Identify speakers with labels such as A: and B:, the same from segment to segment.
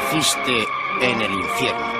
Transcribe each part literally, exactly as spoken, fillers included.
A: naciste en el infierno.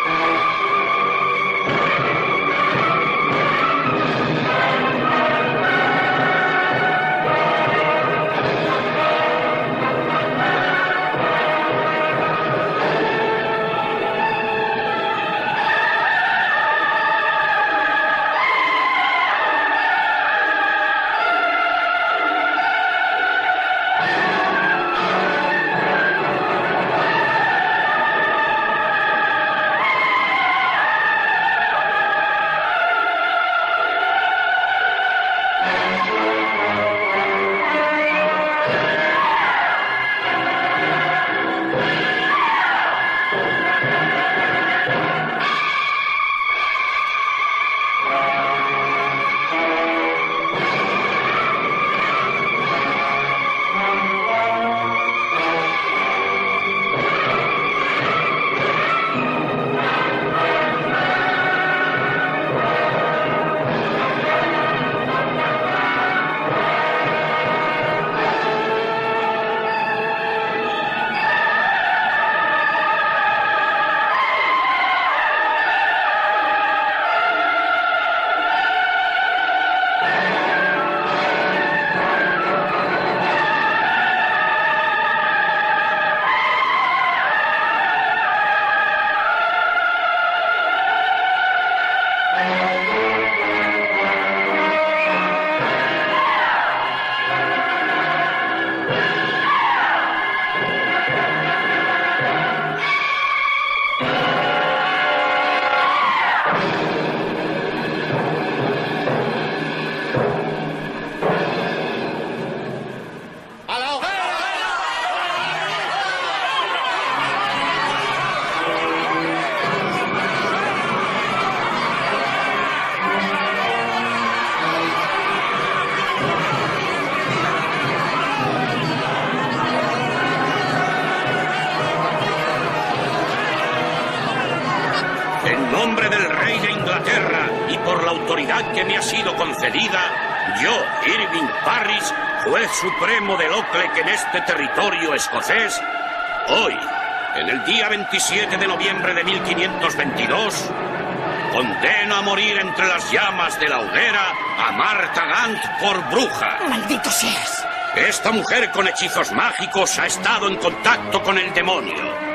B: En nombre del rey de Inglaterra y por la autoridad que me ha sido concedida, yo, Irving Parris, juez supremo del Occlek en este territorio escocés, hoy, en el día veintisiete de noviembre de mil quinientos veintidós, condeno a morir entre las llamas de la hoguera a Martha Gant por bruja.
C: ¡Maldito seas!
B: Esta mujer con hechizos mágicos ha estado en contacto con el demonio.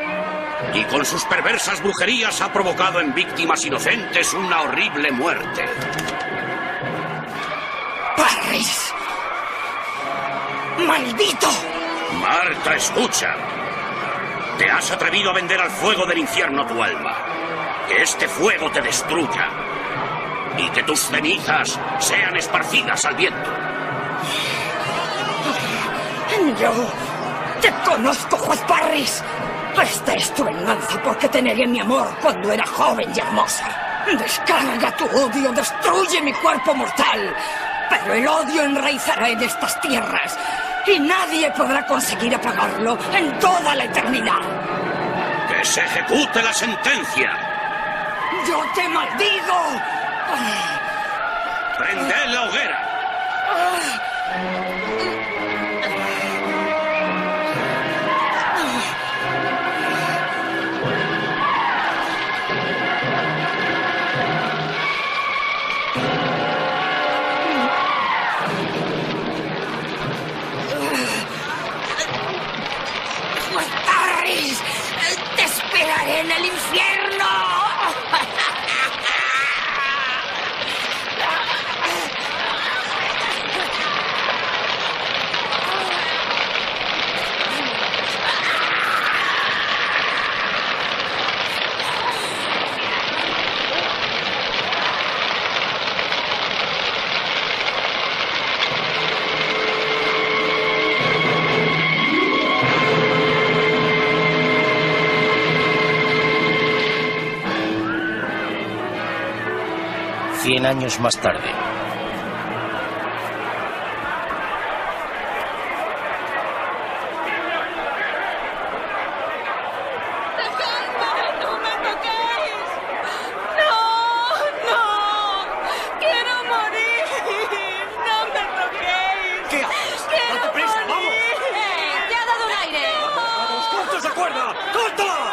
B: Y con sus perversas brujerías ha provocado en víctimas inocentes una horrible muerte.
C: ¡Parris! ¡Maldito!
B: Marta, escucha. Te has atrevido a vender al fuego del infierno tu alma. Que este fuego te destruya. Y que tus cenizas sean esparcidas al viento.
C: Yo te conozco, juez Parris. Esta es tu venganza porque te negué mi amor cuando era joven y hermosa. Descarga tu odio, destruye mi cuerpo mortal. Pero el odio enraizará en estas tierras y nadie podrá conseguir apagarlo en toda la eternidad.
B: ¡Que se ejecute la sentencia!
C: ¡Yo te maldigo!
B: ¡Prended la hoguera!
C: ¡Te esperaré en el infierno!
A: Cien años más tarde.
D: ¡Corta!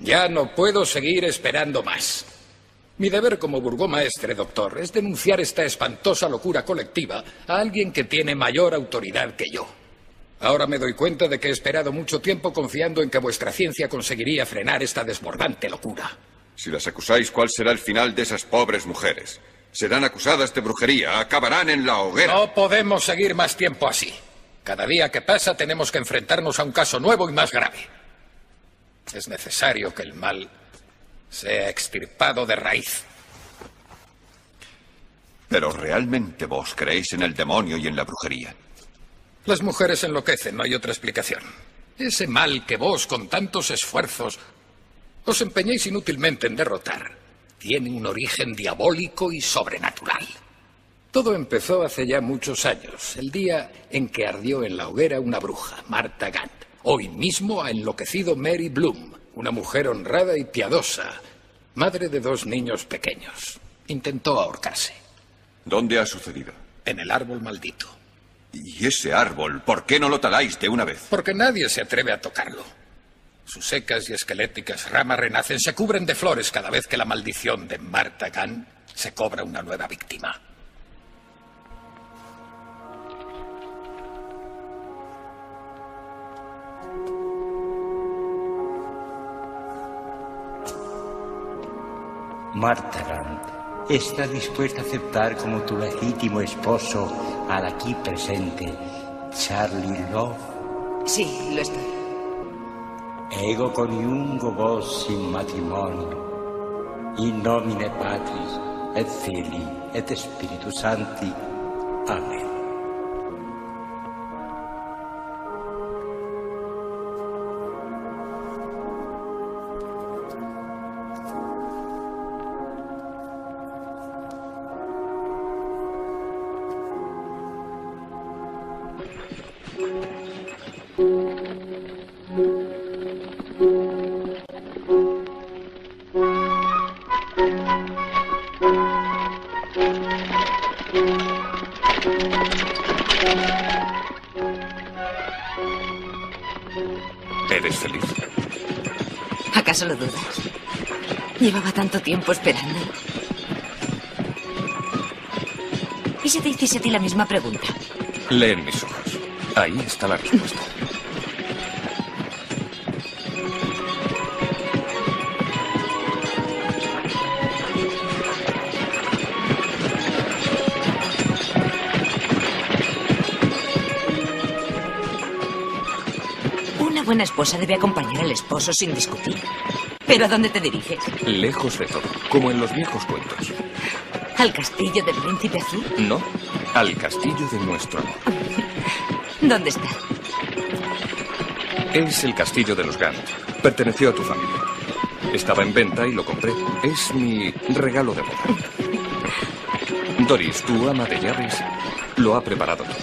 D: Ya no puedo seguir esperando más. Mi deber como burgomaestre, doctor, es denunciar esta espantosa locura colectiva a alguien que tiene mayor autoridad que yo. Ahora me doy cuenta de que he esperado mucho tiempo confiando en que vuestra ciencia conseguiría frenar esta desbordante locura.
E: Si las acusáis, ¿cuál será el final de esas pobres mujeres? Serán acusadas de brujería, acabarán en la hoguera.
D: No podemos seguir más tiempo así. Cada día que pasa tenemos que enfrentarnos a un caso nuevo y más grave. Es necesario que el mal sea extirpado de raíz.
E: Pero ¿realmente vos creéis en el demonio y en la brujería?
D: Las mujeres enloquecen, no hay otra explicación. Ese mal que vos, con tantos esfuerzos, os empeñéis inútilmente en derrotar, tiene un origen diabólico y sobrenatural. Todo empezó hace ya muchos años, el día en que ardió en la hoguera una bruja, Martha Gant. Hoy mismo ha enloquecido Mary Bloom, una mujer honrada y piadosa, madre de dos niños pequeños. Intentó ahorcarse.
E: ¿Dónde ha sucedido?
D: En el árbol maldito.
E: ¿Y ese árbol? ¿Por qué no lo taláis de una vez?
D: Porque nadie se atreve a tocarlo. Sus secas y esqueléticas ramas renacen, se cubren de flores cada vez que la maldición de Martha Gant se cobra una nueva víctima.
F: Martha Gant está dispuesta a aceptar como tu legítimo esposo al aquí presente Charlie Love.
G: Sí, lo estoy.
F: Ego coniungo vos in matrimonio, in nomine Patris et Filii et Spiritus Sancti. Amén.
E: ¿Eres feliz?
G: ¿Acaso lo dudas? Llevaba tanto tiempo esperando. ¿Y si te hiciese a ti la misma pregunta?
H: Lee en mis ojos. Ahí está la respuesta.
G: Una buena esposa debe acompañar al esposo sin discutir. ¿Pero a dónde te diriges?
H: Lejos de todo, como en los viejos cuentos.
G: ¿Al castillo del príncipe azul?
H: No, al castillo de nuestro amor.
G: ¿Dónde está?
H: Es el castillo de los Gant. Perteneció a tu familia. Estaba en venta y lo compré. Es mi regalo de boda. Doris, tu ama de llaves, lo ha preparado todo.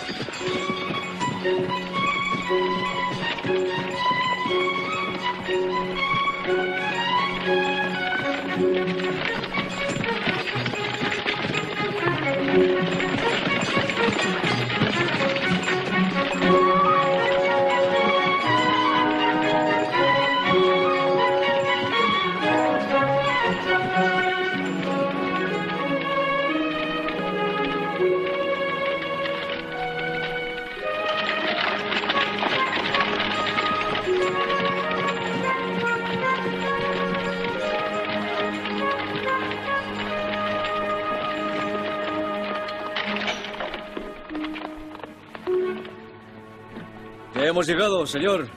I: Hemos llegado, señor.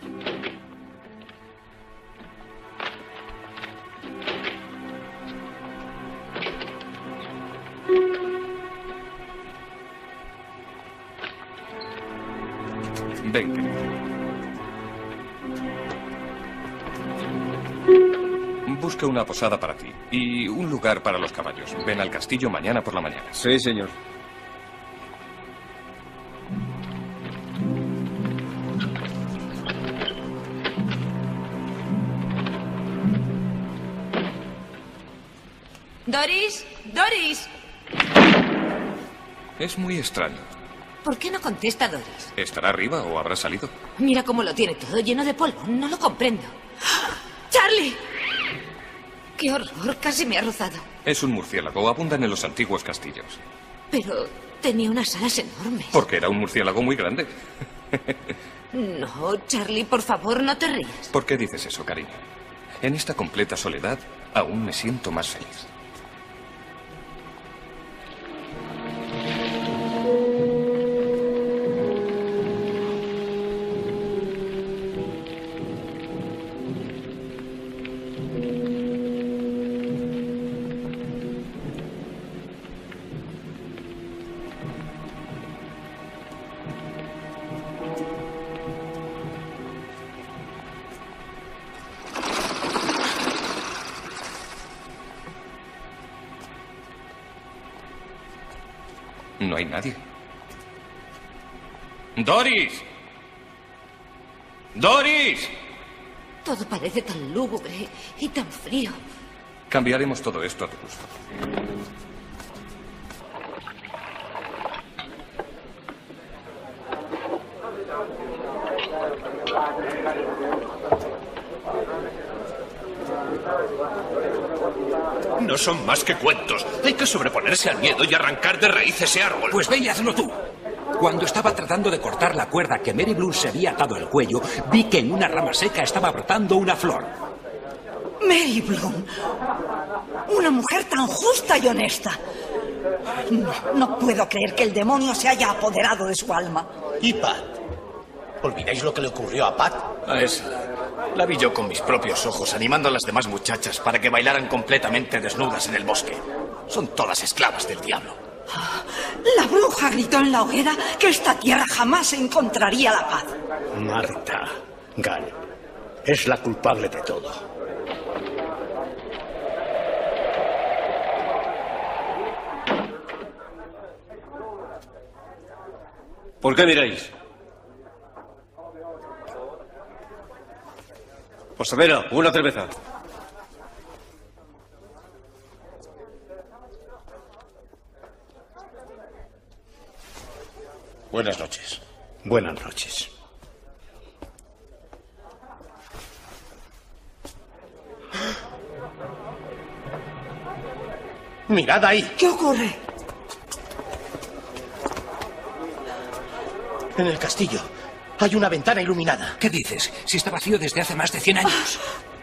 H: Ven, querido. Busca una posada para ti y un lugar para los caballos. Ven al castillo mañana por la mañana.
I: Sí, señor.
G: Doris, Doris.
H: Es muy extraño.
G: ¿Por qué no contesta Doris?
H: ¿Estará arriba o habrá salido?
G: Mira cómo lo tiene todo lleno de polvo. No lo comprendo. ¡Charlie! ¡Qué horror! Casi me ha rozado.
H: Es un murciélago. Abundan en los antiguos castillos.
G: Pero tenía unas alas enormes.
H: Porque era un murciélago muy grande.
G: No, Charlie, por favor, no te rías.
H: ¿Por qué dices eso, cariño? En esta completa soledad, aún me siento más feliz. No hay nadie. ¡Doris! ¡Doris!
G: Todo parece tan lúgubre y tan frío.
H: Cambiaremos todo esto a tu gusto.
J: No son más que cuentos. Hay que sobreponerse al miedo y arrancar de raíz ese árbol.
K: Pues ve y hazlo tú. Cuando estaba tratando de cortar la cuerda que Mary Bloom se había atado al cuello, vi que en una rama seca estaba brotando una flor.
C: Mary Bloom. Una mujer tan justa y honesta. No, no puedo creer que el demonio se haya apoderado de su alma.
A: ¿Y Pat? ¿Olvidáis lo que le ocurrió a Pat?
L: A esa. La vi yo con mis propios ojos animando a las demás muchachas para que bailaran completamente desnudas en el bosque. Son todas esclavas del diablo.
C: La bruja gritó en la hoguera que esta tierra jamás encontraría la paz.
A: Marta, Gal, es la culpable de todo.
I: ¿Por qué miráis? Posadera, una cerveza.
A: Buenas noches. Buenas noches. ¡Mirad ahí!
C: ¿Qué ocurre?
A: En el castillo hay una ventana iluminada.
K: ¿Qué dices? Si está vacío desde hace más de cien años.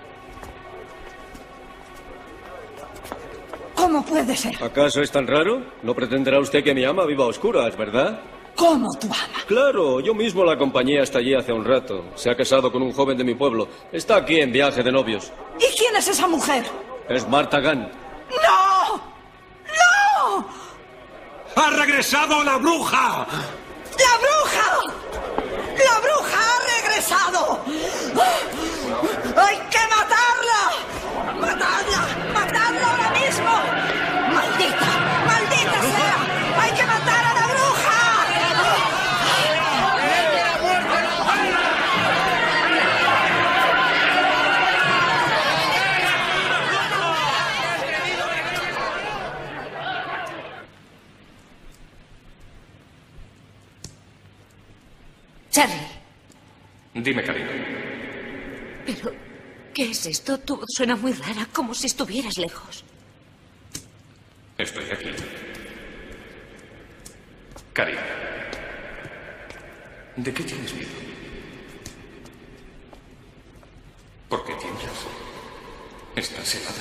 C: ¿Cómo puede ser?
I: ¿Acaso es tan raro? No pretenderá usted que mi ama viva a oscuras, ¿verdad?
C: ¿Cómo tu ama?
I: Claro, yo mismo la acompañé hasta allí hace un rato. Se ha casado con un joven de mi pueblo. Está aquí en viaje de novios.
C: ¿Y quién es esa mujer?
I: Es Marta Gunn.
C: ¡No! ¡No!
K: ¡Ha regresado la bruja!
C: ¡La bruja! ¡La bruja ha regresado! ¡Hay que matarla! ¡Matadla! ¡Matadla ahora mismo! ¡Maldita! ¡Maldita sea! ¡Hay que matar a la bruja!
G: Charlie.
H: Dime, cariño.
G: Pero, ¿qué es esto? Tu voz suena muy rara, como si estuvieras lejos.
H: Estoy aquí. Cariño. ¿De qué tienes miedo? ¿Por qué tiemblas? Estás helada.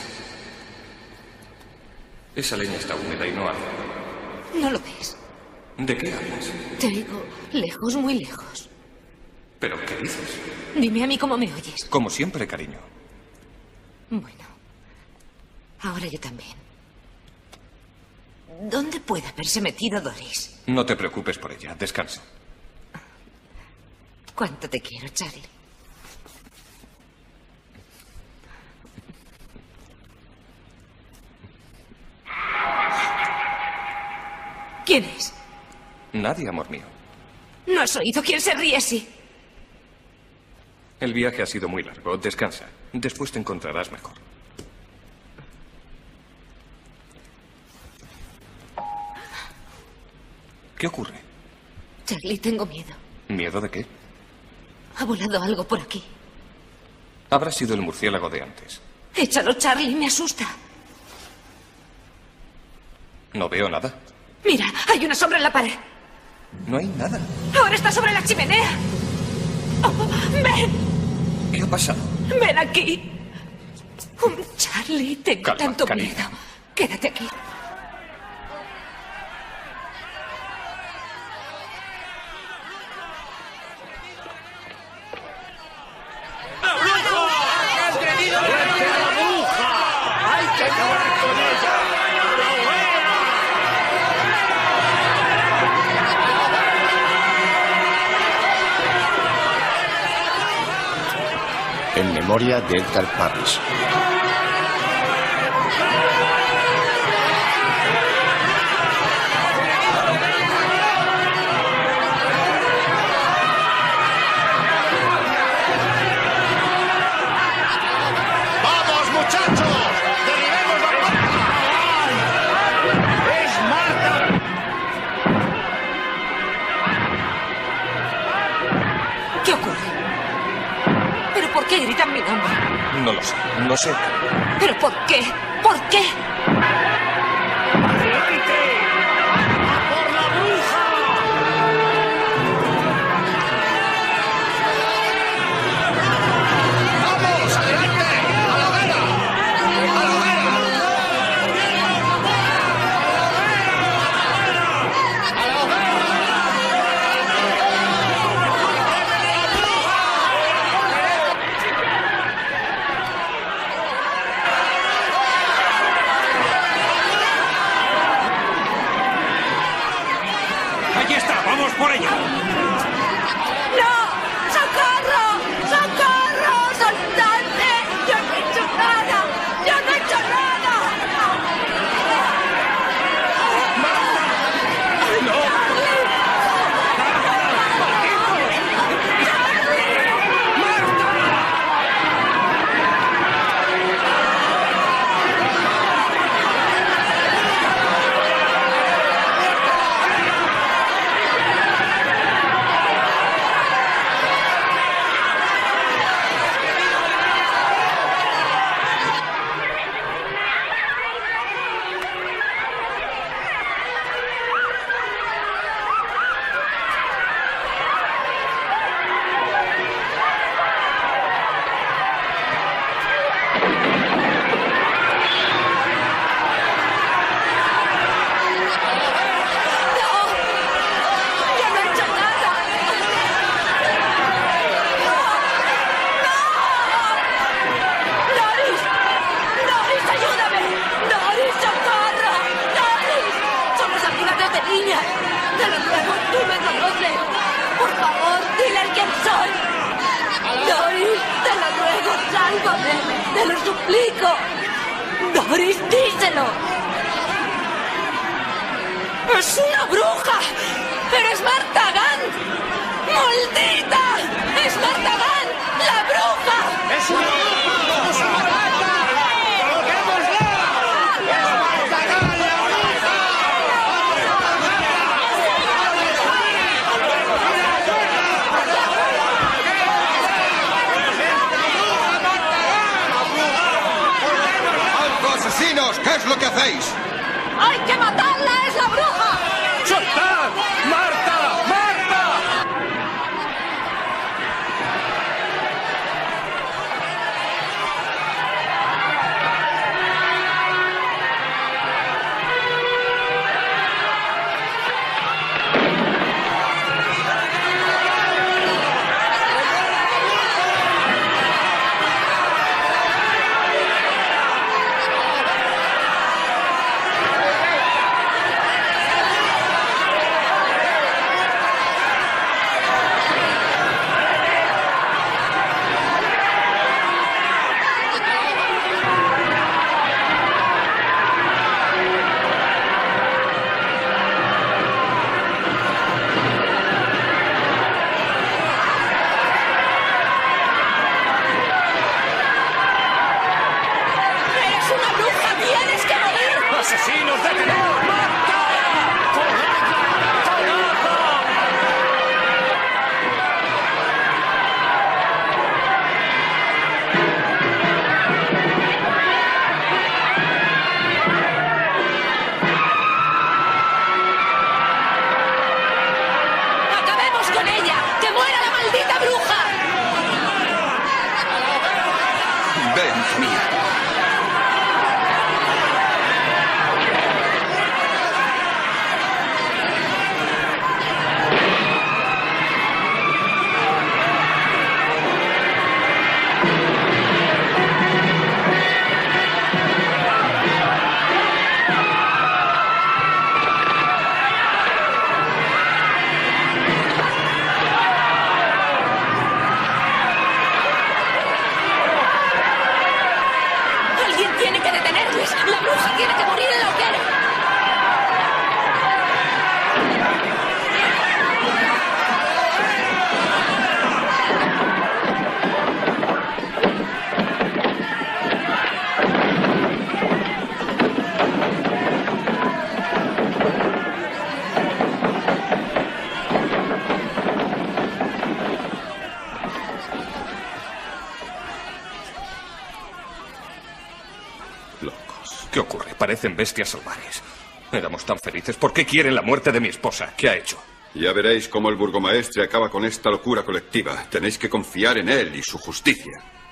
H: Esa leña está húmeda y no arde.
G: ¿No lo ves?
H: ¿De qué hablas?
G: Te oigo lejos, muy lejos.
H: ¿Pero qué dices?
G: Dime a mí cómo me oyes.
H: Como siempre, cariño.
G: Bueno, ahora yo también. ¿Dónde puede haberse metido Doris?
H: No te preocupes por ella. Descansa.
G: Cuánto te quiero, Charlie. ¿Quién es?
H: Nadie, amor mío.
G: ¿No has oído quién se ríe así?
H: El viaje ha sido muy largo. Descansa. Después te encontrarás mejor. ¿Qué ocurre?
G: Charlie, tengo miedo.
H: ¿Miedo de qué?
G: Ha volado algo por aquí.
H: Habrá sido el murciélago de antes.
G: Échalo, Charlie, me asusta.
H: No veo nada.
G: Mira, hay una sombra en la pared.
H: No hay nada.
G: Ahora está sobre la chimenea. Oh, ven.
H: ¿Qué ha pasado?
G: Ven aquí. Oh, Charlie, tengo
H: Calma,
G: tanto
H: cariño.
G: miedo. Quédate aquí.
M: En memoria de Edgar Parrish.
N: ¡Vamos, muchachos! ¡Derribemos la puerta! ¡Es Marta!
G: ¿Qué ocurre? ¿Pero por qué gritan mi nombre?
H: No lo sé. No sé.
G: ¿Pero por qué? ¿Por qué?
N: ¡Adelante! ¡A por la bruja! ¡Vamos, adelante! ¡A la hoguera! ¡A la hoguera! ¡A la hoguera!
K: ¡Allí está! ¡Vamos por ella!
G: ¡No! ¡Socorro! ¡Socorro! ¡Soltadme! ¡Yo no he hecho nada! ¡Yo no he hecho nada! ¡Yo no he hecho nada! ¡Doris! ¡Doris, ayúdame! ¡Doris, socorro! ¡Doris! Somos amigas desde niña. Te lo ruego, tú me conoces. Por favor, dile quién soy. Doris, te lo ruego, sálvame. Te lo suplico. Doris, díselo. ¡Es una bruja! ¡Eres Marta Gant! ¡Maldita! ¡Es Marta Gant! ¡La bruja!
N: ¡Es una bruja! ¡Vamos a matarla! ¡Coloquémosla! ¡Es Marta Gant, la bruja!
E: ¡Alto, asesinos! ¿Qué es lo que hacéis?
G: ¡Hay que matarla! ¡Es la bruja!
K: ¡Soltad! ¡Marta! ¡Marta!
G: bruja tiene que morir en la hoguera!
H: ¿Qué ocurre? Parecen bestias salvajes. Éramos tan felices. ¿Por qué quieren la muerte de mi esposa? ¿Qué ha hecho?
E: Ya veréis cómo el burgomaestre acaba con esta locura colectiva. Tenéis que confiar en él y su justicia.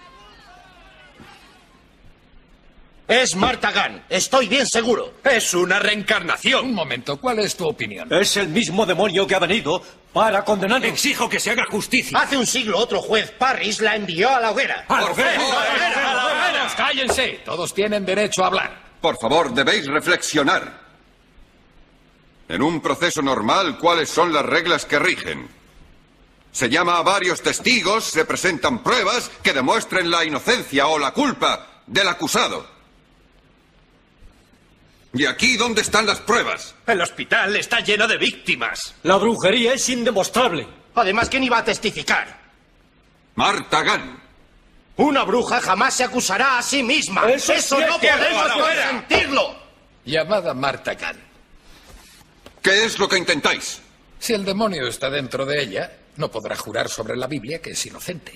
O: Es Marta Gunn. Estoy bien seguro.
K: Es una reencarnación.
D: Un momento, ¿cuál es tu opinión?
I: Es el mismo demonio que ha venido para condenarnos.
K: Exijo que se haga justicia.
O: Hace un siglo otro juez, Parris, la envió a la hoguera.
K: ¡A la hoguera! ¡A la
D: hoguera! ¡A la hoguera! ¡Cállense! Todos tienen derecho a hablar.
E: Por favor, debéis reflexionar. En un proceso normal, ¿cuáles son las reglas que rigen? Se llama a varios testigos, se presentan pruebas que demuestren la inocencia o la culpa del acusado. ¿Y aquí dónde están las pruebas?
J: El hospital está lleno de víctimas.
I: La brujería es indemostrable.
O: Además, ¿quién iba a testificar?
E: Marta Gunn.
O: Una bruja jamás se acusará a sí misma.
I: Eso,
O: Eso no podemos consentirlo.
D: Llamada Marta Gunn.
E: ¿Qué es lo que intentáis?
D: Si el demonio está dentro de ella, no podrá jurar sobre la Biblia que es inocente.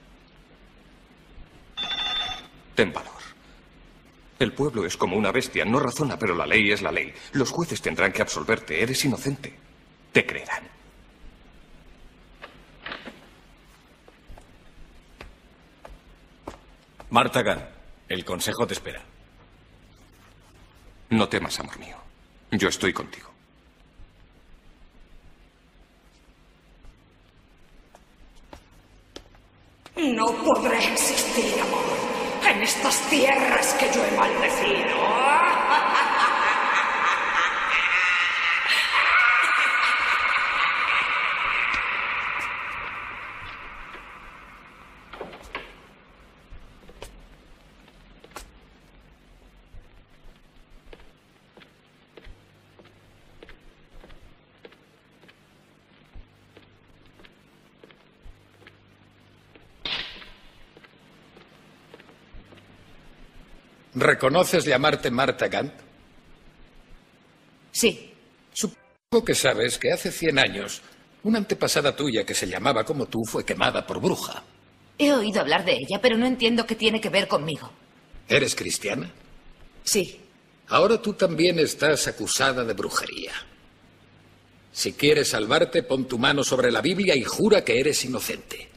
H: Ten valor. El pueblo es como una bestia, no razona, pero la ley es la ley. Los jueces tendrán que absolverte. Eres inocente. Te creerán.
I: Marta Gunn, el consejo te espera.
H: No temas, amor mío. Yo estoy contigo.
C: No podré existir, amor, en estas tierras que yo he maldecido.
D: ¿Reconoces llamarte Marta Gunn?
G: Sí.
D: Supongo que sabes que hace cien años una antepasada tuya que se llamaba como tú fue quemada por bruja.
G: He oído hablar de ella, pero no entiendo qué tiene que ver conmigo.
D: ¿Eres cristiana?
G: Sí.
D: Ahora tú también estás acusada de brujería. Si quieres salvarte, pon tu mano sobre la Biblia y jura que eres inocente.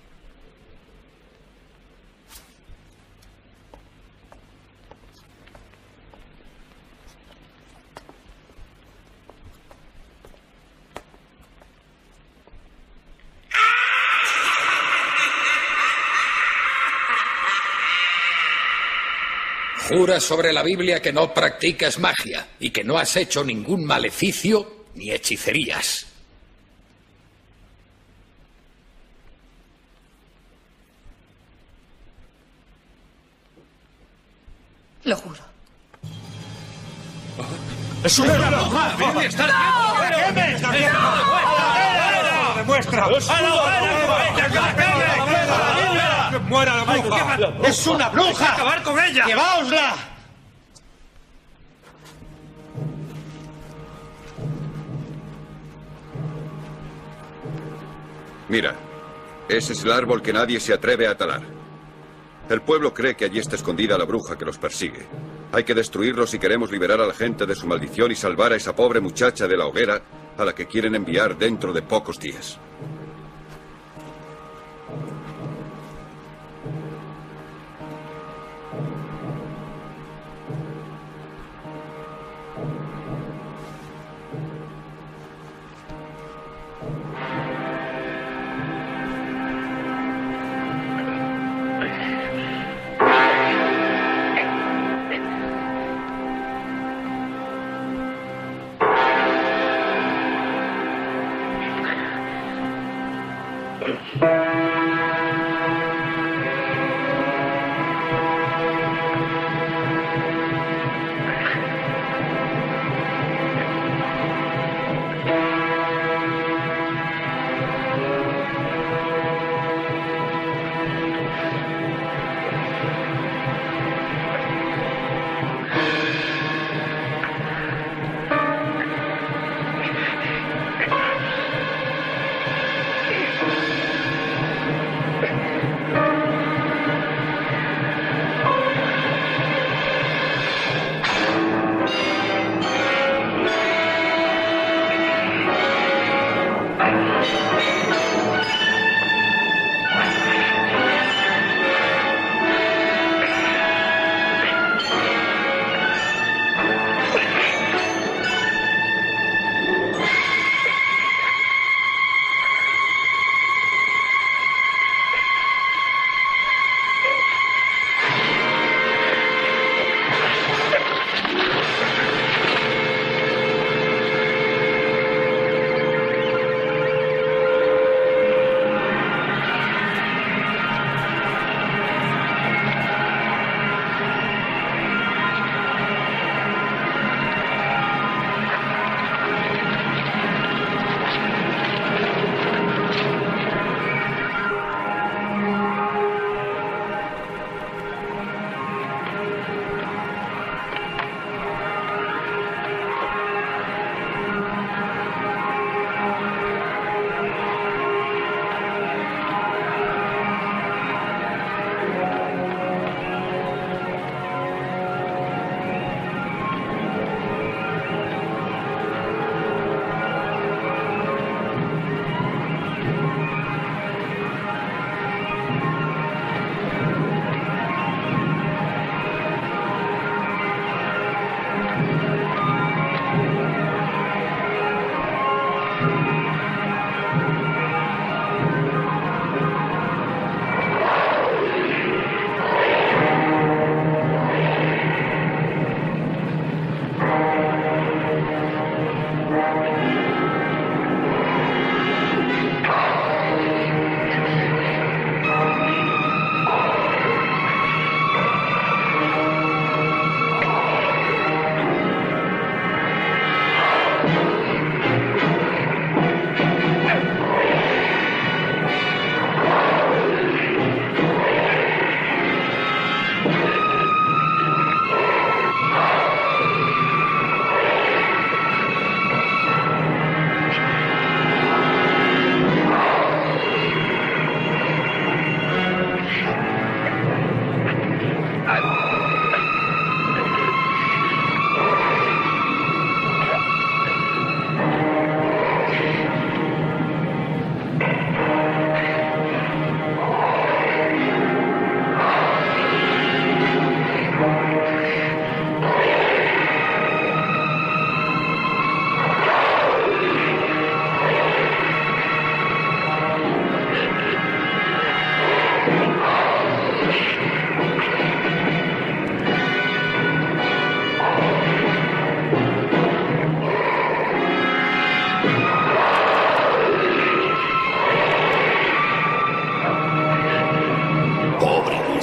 D: Jura sobre la Biblia que no practicas magia y que no has hecho ningún maleficio ni hechicerías.
G: Lo juro.
I: ¡Es una bruja!
N: ¡No!
I: ¡Está
N: ¿Qué me está haciendo? ¡A la hoguera!
I: ¡Demuestra! ¡A la hoguera! ¡Que muera la bruja!
O: ¡Es una bruja!
J: ¡Acabar con ella!
O: ¡Lleváosla!
E: Mira, ese es el árbol que nadie se atreve a talar. El pueblo cree que allí está escondida la bruja que los persigue. Hay que destruirlo si queremos liberar a la gente de su maldición y salvar a esa pobre muchacha de la hoguera a la que quieren enviar dentro de pocos días.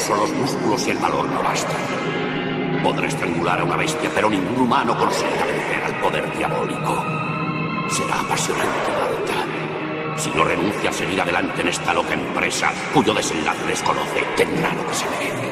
B: esfuerzo, los músculos y el valor no bastan. Podré estrangular a una bestia, pero ningún humano conseguirá vencer al poder diabólico. Será apasionante, Marta. Si no renuncia a seguir adelante en esta loca empresa, cuyo desenlace desconoce, tendrá lo que se merece.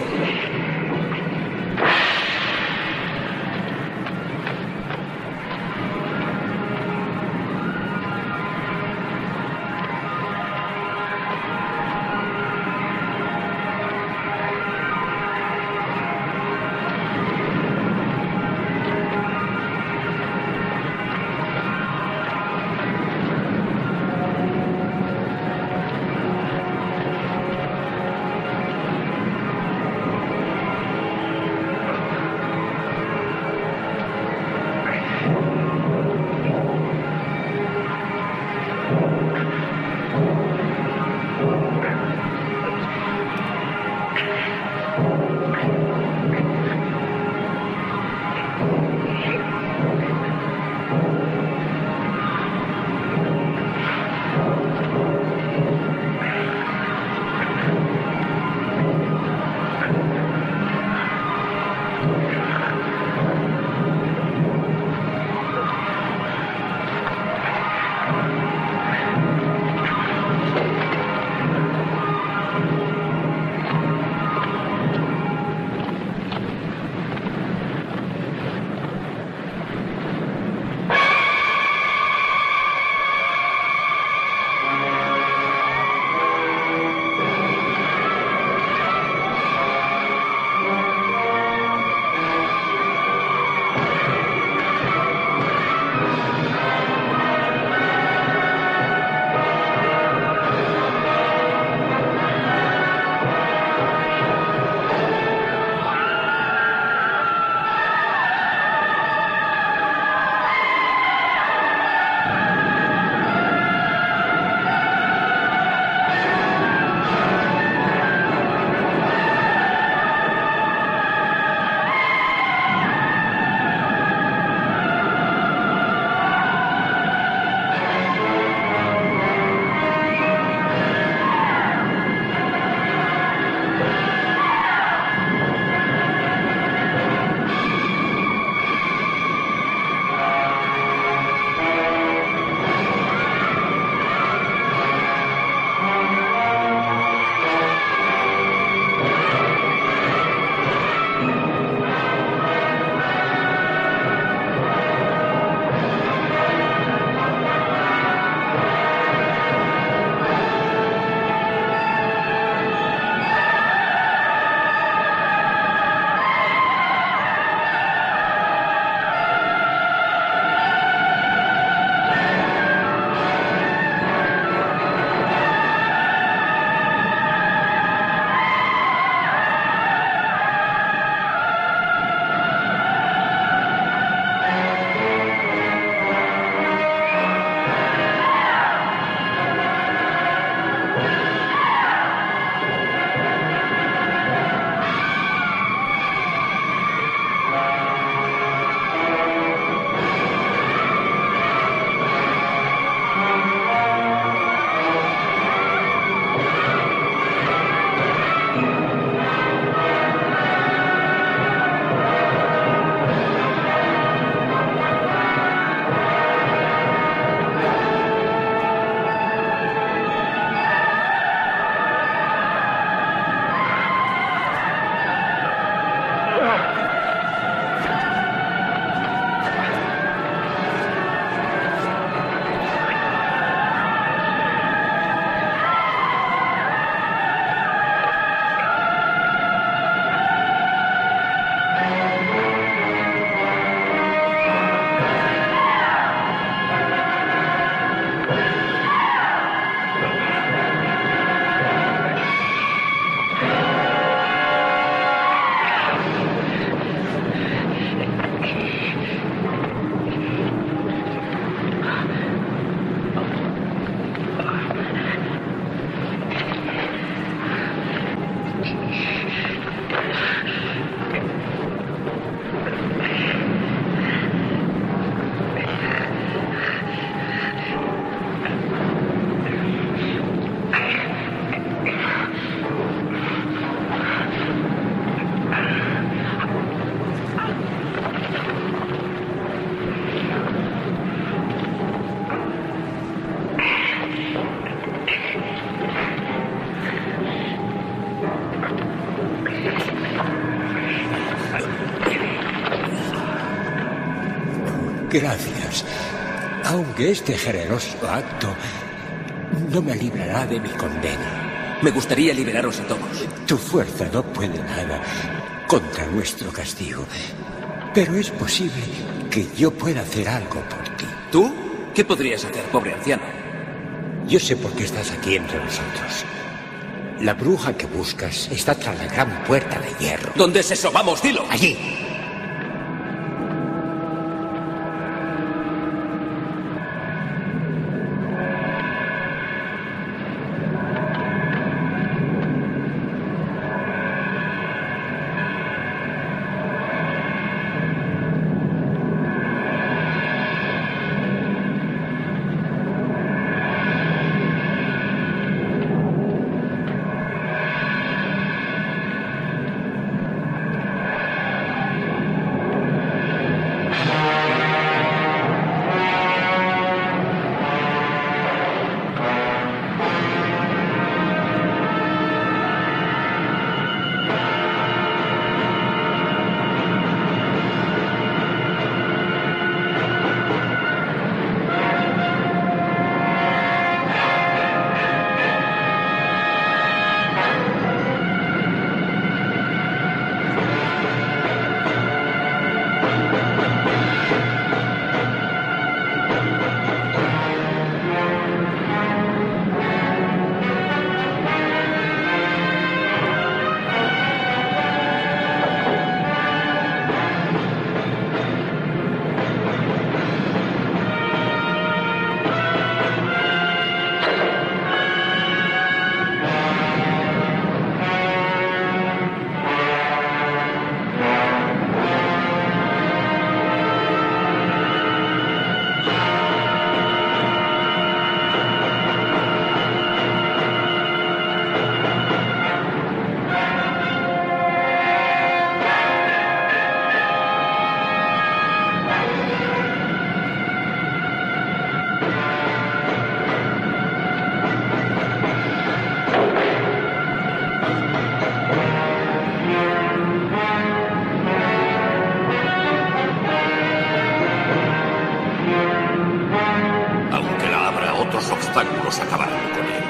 F: Gracias. Aunque este generoso acto no me librará de mi condena.
P: Me gustaría liberaros a todos.
F: Tu fuerza no puede nada contra nuestro castigo. Pero es posible que yo pueda hacer algo por ti.
P: ¿Tú? ¿Qué podrías hacer, pobre anciano?
F: Yo sé por qué estás aquí entre nosotros. La bruja que buscas está tras la gran puerta de hierro.
P: ¿Dónde es eso? Vamos, dilo.
F: Allí.
B: obstáculos acabarán con él.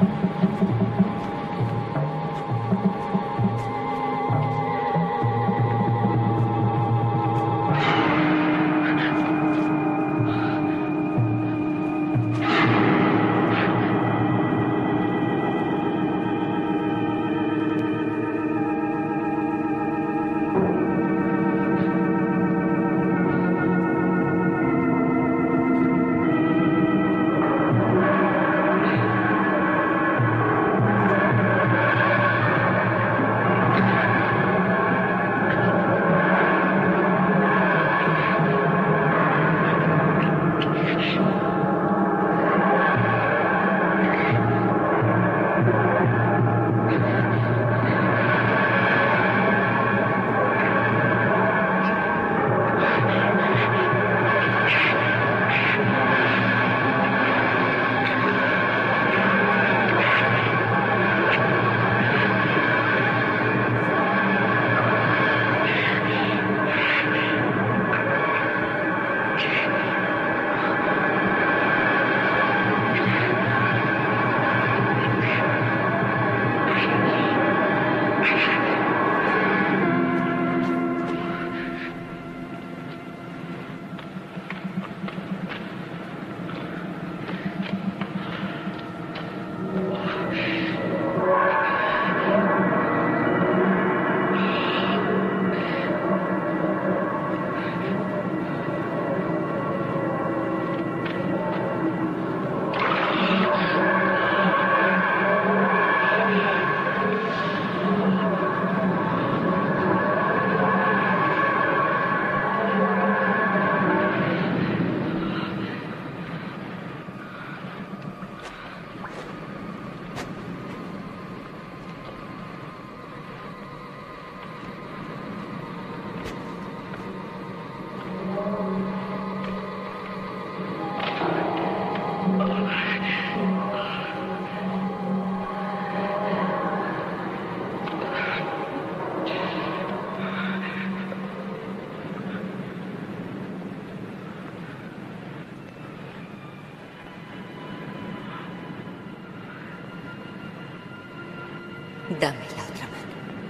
Q: Dame la otra mano.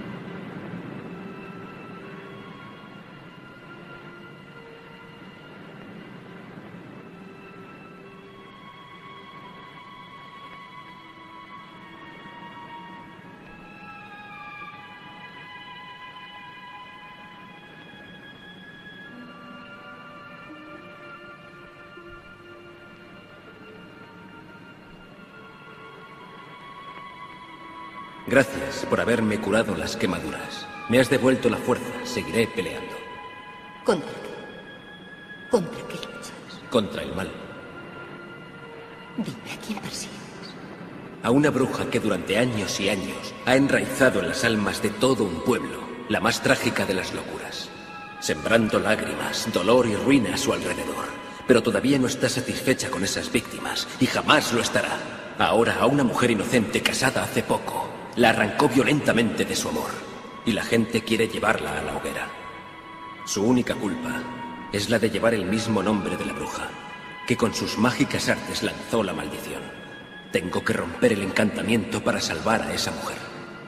P: Gracias por haberme curado las quemaduras. Me has devuelto la fuerza. Seguiré peleando.
Q: ¿Contra qué? ¿Contra qué luchas?
P: Contra el mal.
Q: Dime, ¿a quién persigues?
P: A una bruja que durante años y años ha enraizado en las almas de todo un pueblo la más trágica de las locuras, sembrando lágrimas, dolor y ruina a su alrededor. Pero todavía no está satisfecha con esas víctimas y jamás lo estará. Ahora, a una mujer inocente casada hace poco, la arrancó violentamente de su amor y la gente quiere llevarla a la hoguera. Su única culpa es la de llevar el mismo nombre de la bruja, que con sus mágicas artes lanzó la maldición. Tengo que romper el encantamiento para salvar a esa mujer.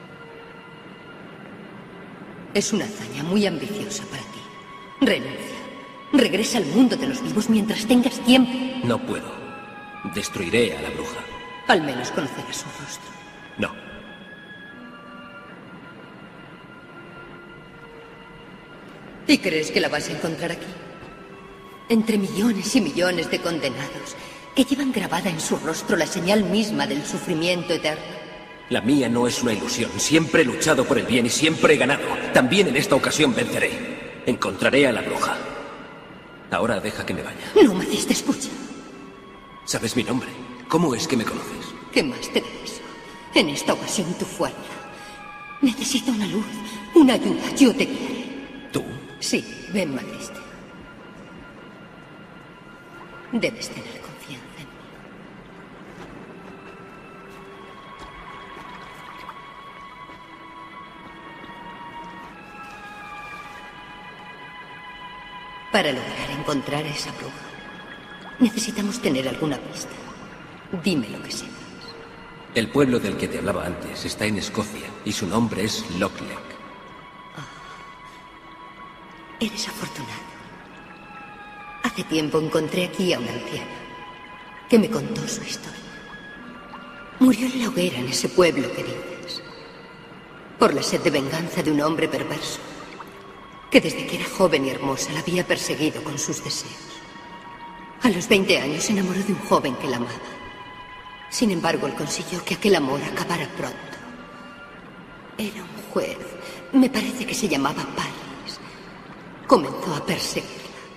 Q: Es una hazaña muy ambiciosa para ti. Renuncia. Regresa al mundo de los vivos mientras tengas tiempo.
P: No puedo. Destruiré a la bruja.
Q: Al menos conocerás su rostro.
P: No.
Q: ¿Y crees que la vas a encontrar aquí? Entre millones y millones de condenados que llevan grabada en su rostro la señal misma del sufrimiento eterno.
P: La mía no es una ilusión. Siempre he luchado por el bien y siempre he ganado. También en esta ocasión venceré. Encontraré a la bruja. Ahora deja que me vaya.
Q: No me diste escucha.
P: ¿Sabes mi nombre? ¿Cómo es que me conoces?
Q: ¿Qué más te da eso? En esta ocasión tu fuerza. Necesito una luz, una ayuda. Yo te guiaré.
P: ¿Tú?
Q: Sí, ven, Macriste. Debes tener confianza en mí. Para lograr encontrar a esa bruja, necesitamos tener alguna pista. Dime lo que sepas.
P: El pueblo del que te hablaba antes está en Escocia y su nombre es Lochlek.
Q: Eres afortunado. Hace tiempo encontré aquí a una anciana que me contó su historia. Murió en la hoguera en ese pueblo que dices, por la sed de venganza de un hombre perverso que desde que era joven y hermosa la había perseguido con sus deseos. A los veinte años se enamoró de un joven que la amaba. Sin embargo, él consiguió que aquel amor acabara pronto. Era un juez, me parece que se llamaba Parris. Comenzó a perseguirla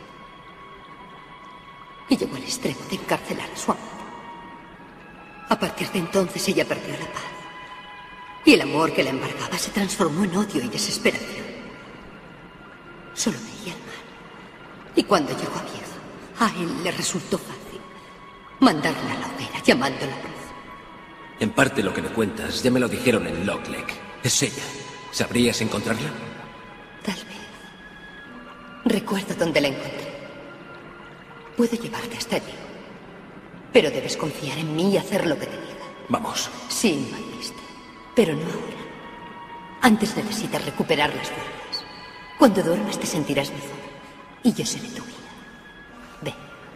Q: y llegó al extremo de encarcelar a su amor. A partir de entonces ella perdió la paz y el amor que la embargaba se transformó en odio y desesperación. Solo veía el mal. Y cuando llegó a vieja, a él le resultó fácil mandarla a la hoguera llamándola bruja.
P: En parte lo que me cuentas ya me lo dijeron en Lochlek. Es ella. ¿Sabrías encontrarla?
Q: Tal vez. Recuerdo dónde la encontré. Puedo llevarte hasta allí. Pero debes confiar en mí y hacer lo que te diga.
P: Vamos.
Q: Sí, Matiste. Pero no ahora. Antes necesitas recuperar las fuerzas. Cuando duermas te sentirás mejor. Y yo seré tu guía. Ve.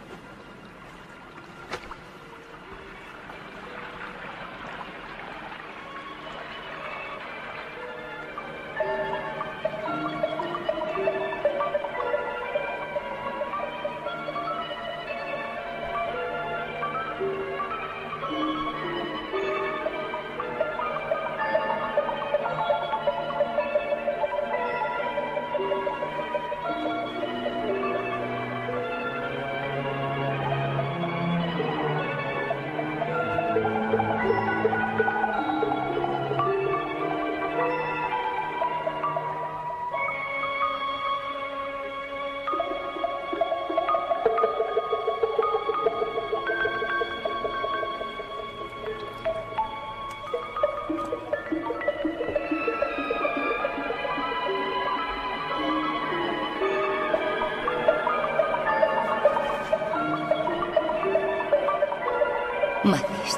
Q: Matiste.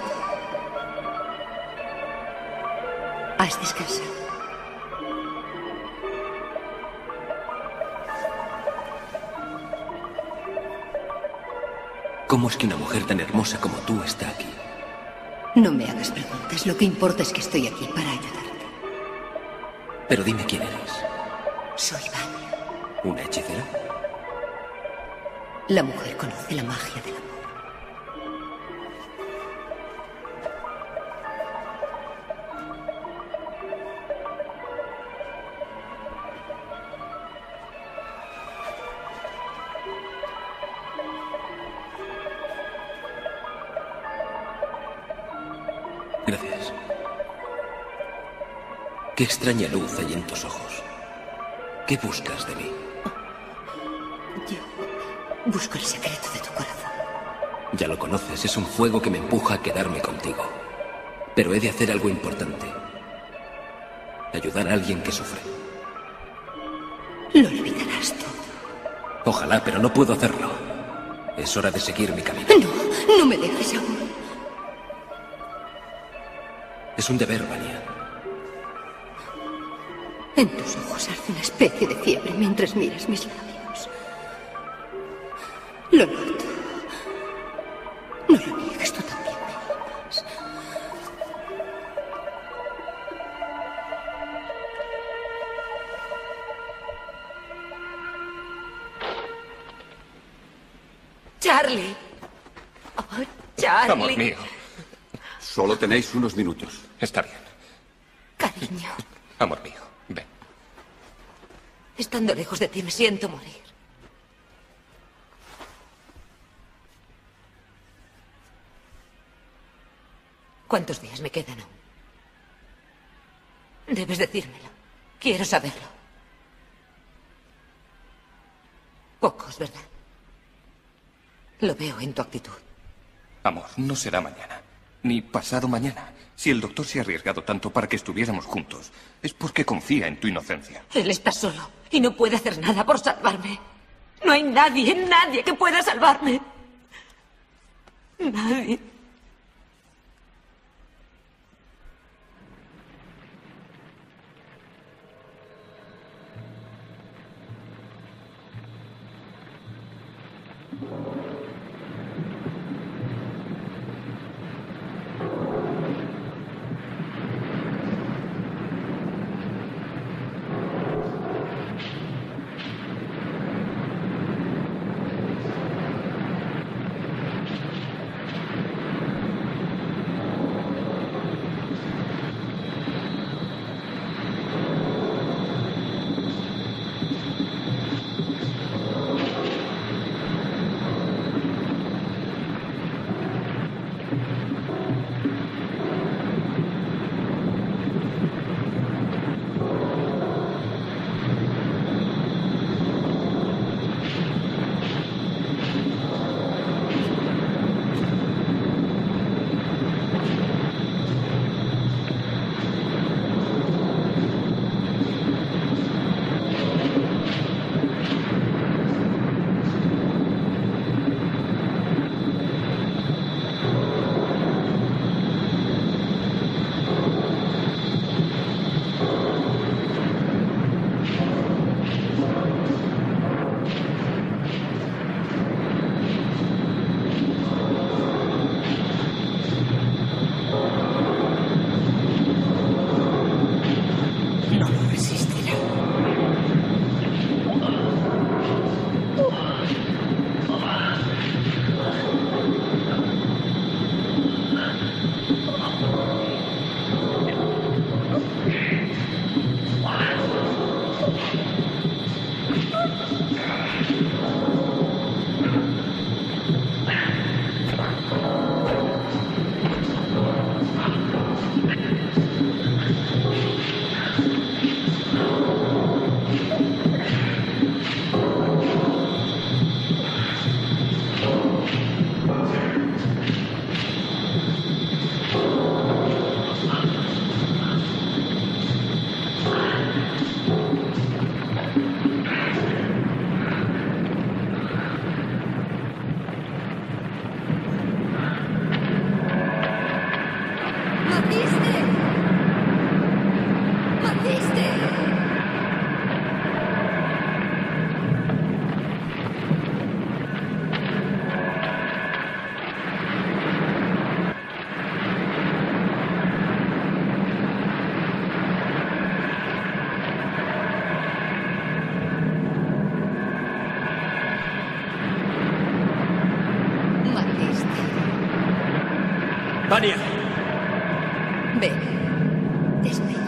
Q: Has descansado.
P: ¿Cómo es que una mujer tan hermosa como tú está aquí?
Q: No me hagas preguntas. Lo que importa es que estoy aquí para ayudarte.
P: Pero dime quién eres.
Q: Soy Vanya.
P: ¿Una hechicera?
Q: La mujer conoce la magia del amor.
P: Gracias. Qué extraña luz hay en tus ojos. ¿Qué buscas de mí?
Q: Yo busco el secreto de tu corazón.
P: Ya lo conoces, es un fuego que me empuja a quedarme contigo. Pero he de hacer algo importante. Ayudar a alguien que sufre.
Q: Lo olvidarás todo.
P: Ojalá, pero no puedo hacerlo. Es hora de seguir mi camino.
Q: No, no me dejes aún.
P: Es un deber, Vanya.
Q: En tus ojos arde una especie de fiebre mientras miras mis labios. Lo noto. No lo niegues, tú también me amas.
G: Charlie. Oh, Charlie.
H: Amor mío.
E: Solo tenéis unos minutos.
H: Está bien.
G: Cariño.
H: Amor mío, ven.
G: Estando lejos de ti me siento morir. ¿Cuántos días me quedan aún? Debes decírmelo. Quiero saberlo. Pocos, ¿verdad? Lo veo en tu actitud.
H: Amor, no será mañana. Ni pasado mañana. Si el doctor se ha arriesgado tanto para que estuviéramos juntos, es porque confía en tu inocencia.
G: Él está solo y no puede hacer nada por salvarme. No hay nadie, nadie que pueda salvarme. Nadie.
Q: Ven, te espero.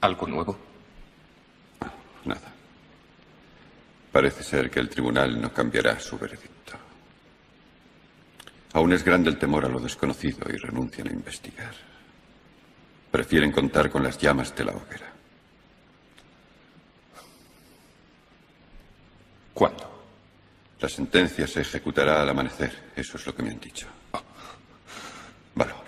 H: ¿Algo nuevo?
E: Nada. Parece ser que el tribunal no cambiará su veredicto. Aún es grande el temor a lo desconocido y renuncian a investigar. Prefieren contar con las llamas de la hoguera.
H: ¿Cuándo?
E: La sentencia se ejecutará al amanecer. Eso es lo que me han dicho. Valor.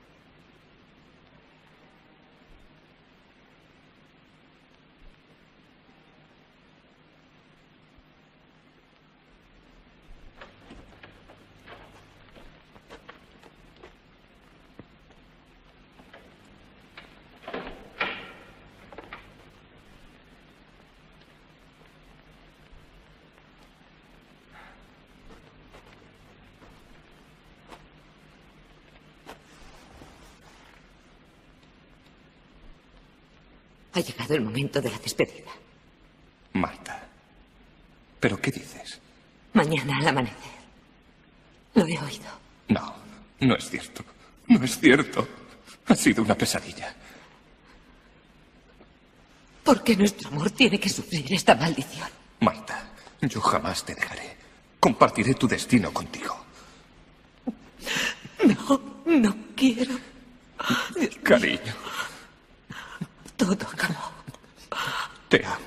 Q: Ha llegado el momento de la despedida.
H: Marta, ¿pero qué dices?
Q: Mañana al amanecer. Lo he oído.
H: No, no es cierto. No es cierto. Ha sido una pesadilla.
Q: ¿Por qué nuestro amor tiene que sufrir esta maldición?
H: Marta, yo jamás te dejaré. Compartiré tu destino contigo.
Q: No, no quiero.
H: Cariño.
Q: Todo acabó.
H: Te amo.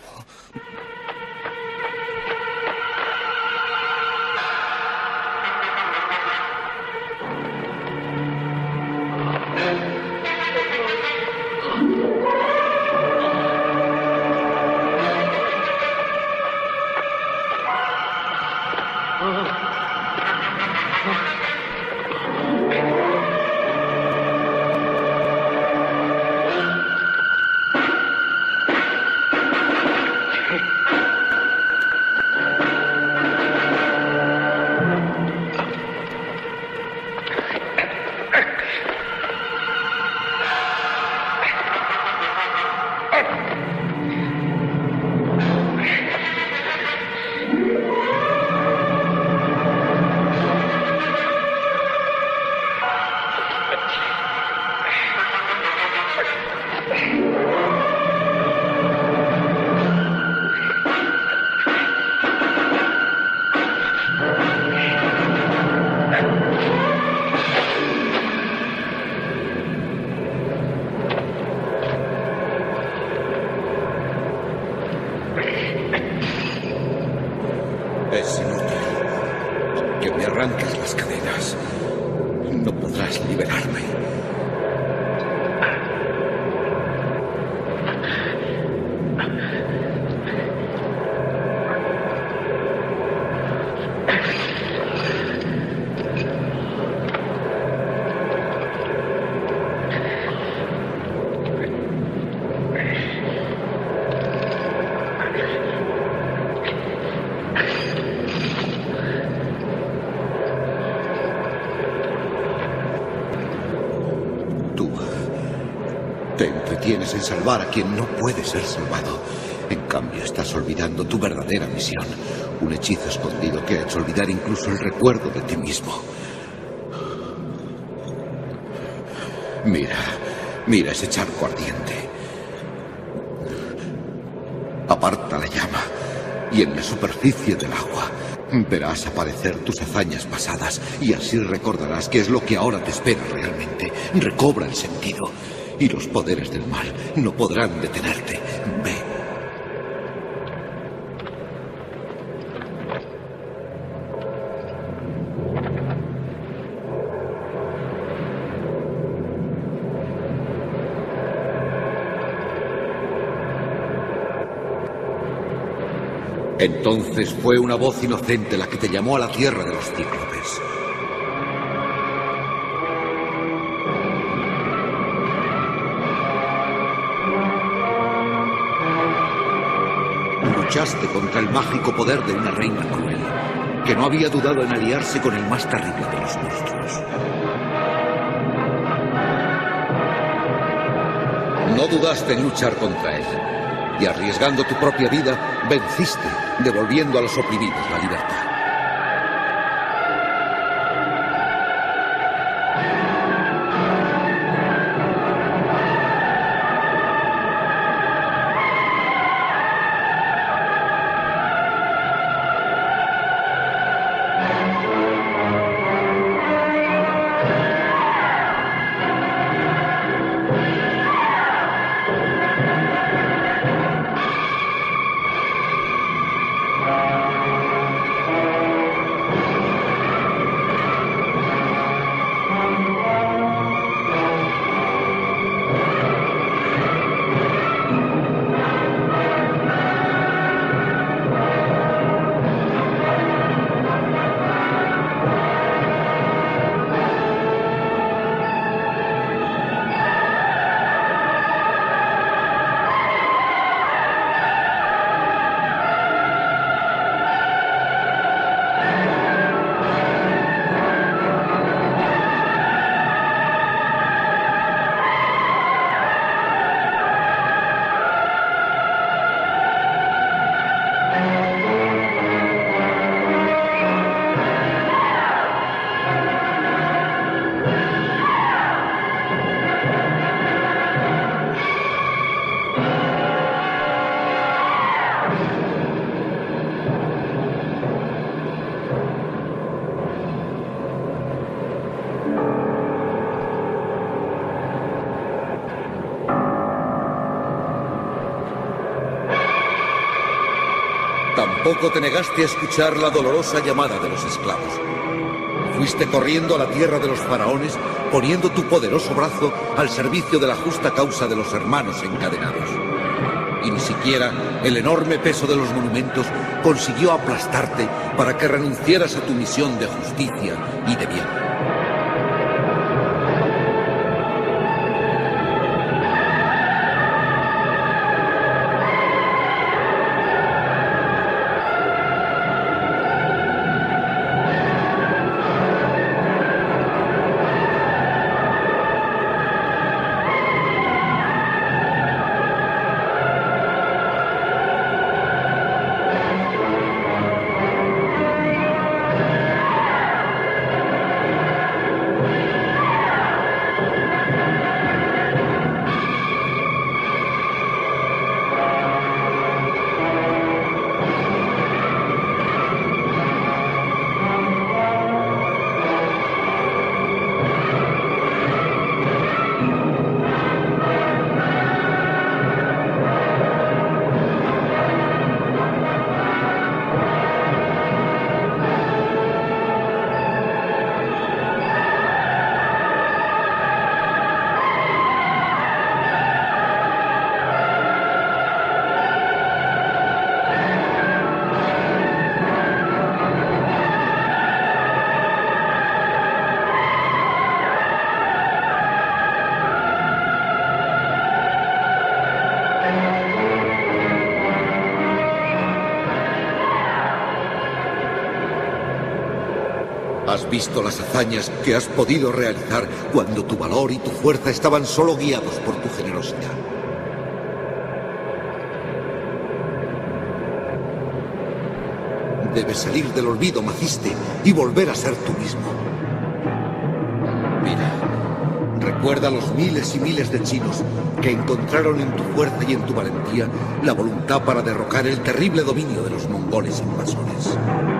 K: Es inútil. Aunque me arranques las cadenas, no podrás liberarme. Te entretienes en salvar a quien no puede ser salvado. En cambio, estás olvidando tu verdadera misión. Un hechizo escondido que ha hecho olvidar incluso el recuerdo de ti mismo. Mira, mira ese charco ardiente. Aparta la llama y en la superficie del agua verás aparecer tus hazañas pasadas y así recordarás qué es lo que ahora te espera realmente. Recobra el sentido. Y los poderes del mal no podrán detenerte. Ve. Entonces fue una voz inocente la que te llamó a la tierra de los cíclopes. Luchaste contra el mágico poder de una reina cruel, que no había dudado en aliarse con el más terrible de los monstruos. No dudaste en luchar contra él, y arriesgando tu propia vida, venciste, devolviendo a los oprimidos la libertad. Tampoco te negaste a escuchar la dolorosa llamada de los esclavos. Fuiste corriendo a la tierra de los faraones, poniendo tu poderoso brazo al servicio de la justa causa de los hermanos encadenados. Y ni siquiera el enorme peso de los monumentos consiguió aplastarte para que renunciaras a tu misión de justicia y de bien. Has visto las hazañas que has podido realizar cuando tu valor y tu fuerza estaban solo guiados por tu generosidad. Debes salir del olvido, Maciste, y volver a ser tú mismo. Mira, recuerda a los miles y miles de chinos que encontraron en tu fuerza y en tu valentía la voluntad para derrocar el terrible dominio de los mongoles invasores.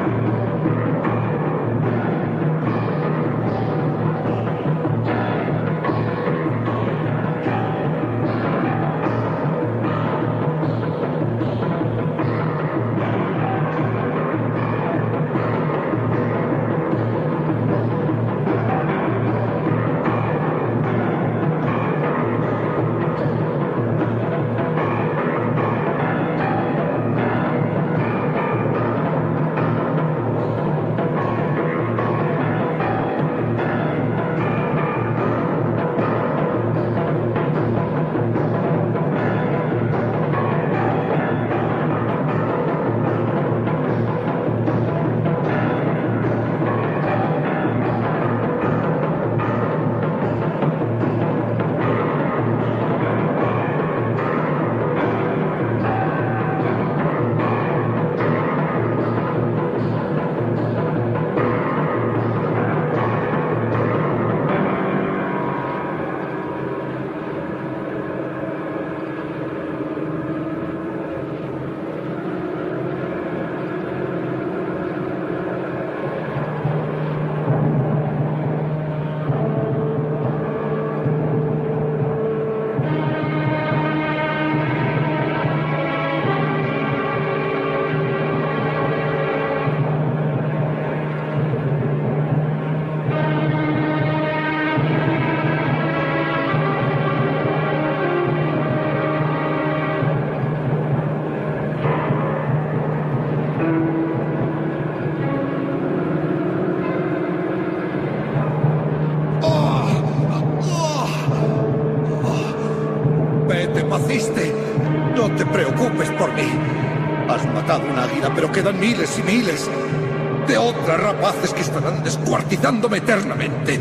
K: No te preocupes por mí. Has matado una águila, pero quedan miles y miles de otras rapaces que estarán descuartizándome eternamente.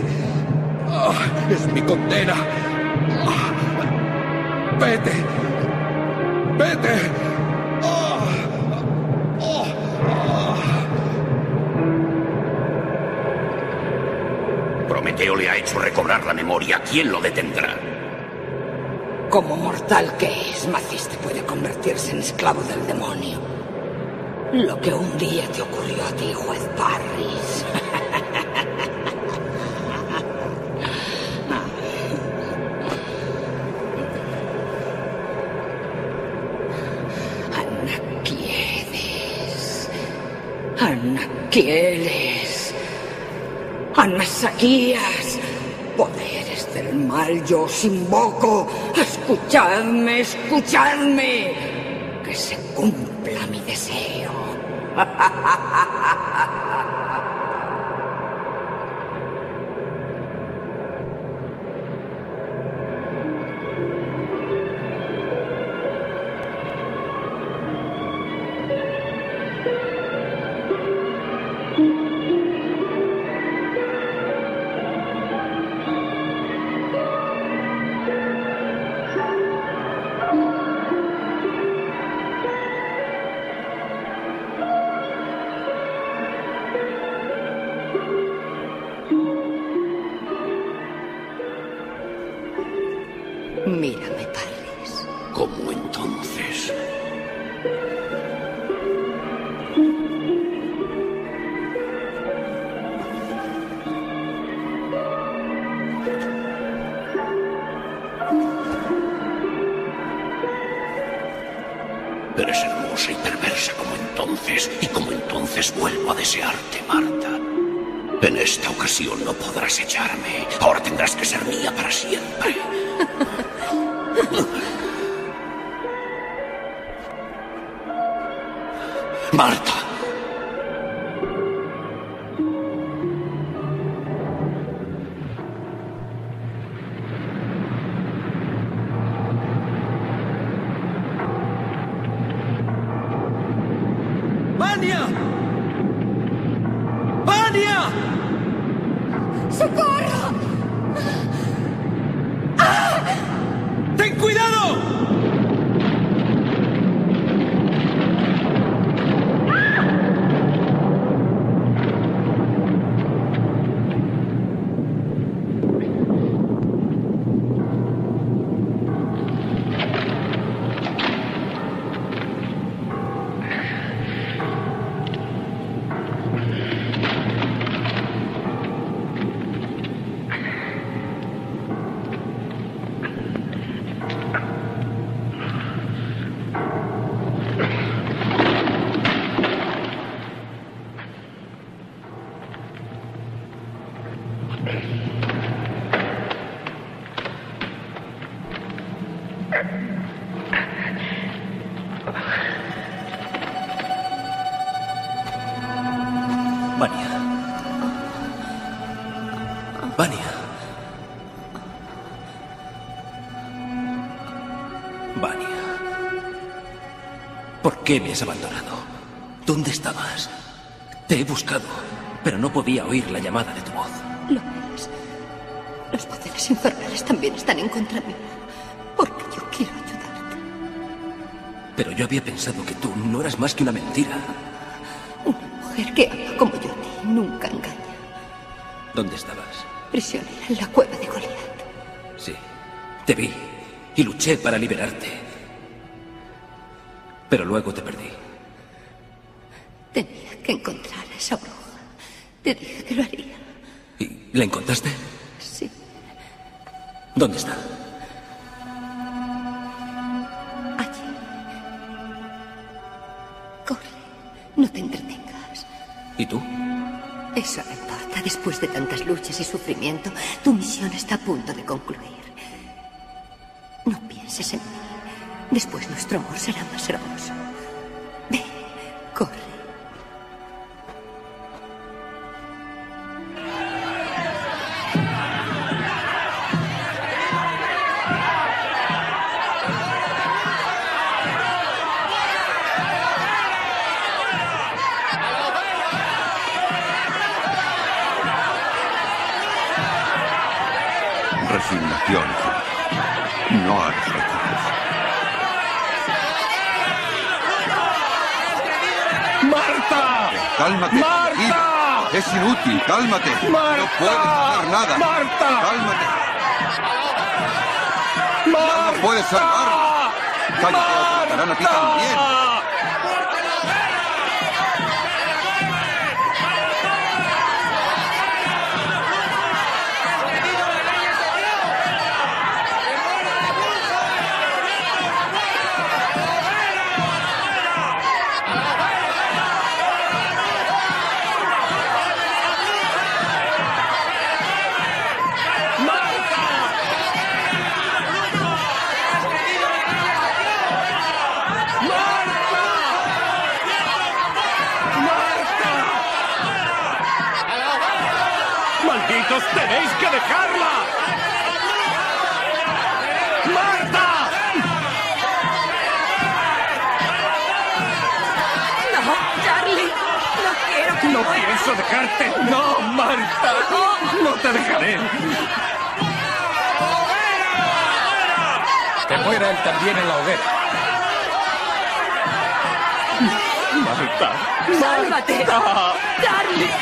K: Oh, es mi condena. Oh, vete. Vete. Oh, oh, oh.
B: Prometeo le ha hecho recobrar la memoria. ¿Quién lo detendrá?
C: Como mortal que es, Maciste puede convertirse en esclavo del demonio. Lo que un día te ocurrió a ti, juez Parris. Anaquiedes. Anaquieles, Anasaquías, poderes del mal yo os invoco. Escuchadme, escuchadme, que se cumpla mi deseo.
Q: Mírame, Parris.
B: ¿Cómo entonces? Eres hermosa y perversa como entonces, y como entonces vuelvo a desearte, Marta. En esta ocasión no podrás echarme. Ahora tendrás que ser mía para siempre. Marta.
N: ¡Vania! ¡Vania!
G: ¡Socorro!
N: ¡Ten cuidado!
P: Vania. Vania. Vania. ¿Por qué me has abandonado? ¿Dónde estabas? Te he buscado, pero no podía oír la llamada de tu voz.
Q: Lo ves. Los poderes infernales también están en contra mía. Porque yo quiero ayudarte.
P: Pero yo había pensado que tú no eras más que una mentira.
Q: Una mujer que ama como yo a ti nunca engaña.
P: ¿Dónde estabas?
Q: Prisionera en la cueva de Goliat.
P: Sí, te vi y luché para liberarte. Pero luego te perdí.
Q: Tenía que encontrar a esa bruja. Te dije que lo haría.
P: ¿Y la encontraste?
Q: Sí.
P: ¿Dónde está?
Q: Allí. Corre. No te entretengas.
P: ¿Y tú?
Q: Eso no importa. Después de tantas luchas y sufrimiento, tu misión está a punto de concluir. No pienses en mí. Después nuestro amor será más hermoso. Ve, corre.
E: Resignación. No hagas recursos.
N: ¡Marta!
E: ¡Cálmate!
N: ¡Marta!
E: Es inútil, cálmate.
N: ¡Marta!
E: No puedes hacer nada.
N: ¡Marta!
E: Cálmate.
N: ¡Marta!
E: No puedes salvarlo. Cállate o te matarán a ti también.
J: ¡Malditos, tenéis que dejarla! ¡Marta!
G: No, Charlie. No quiero que
J: No
G: mueras.
J: pienso dejarte. No, Marta. No te dejaré.
D: Que muera él también en la hoguera.
J: Marta.
G: ¡Sálvate!
J: Marta.
G: ¡Charlie!